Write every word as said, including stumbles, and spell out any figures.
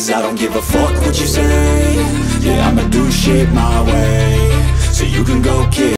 cause I don't give a fuck what you say. Yeah, I'ma do shit my way, so you can go kiss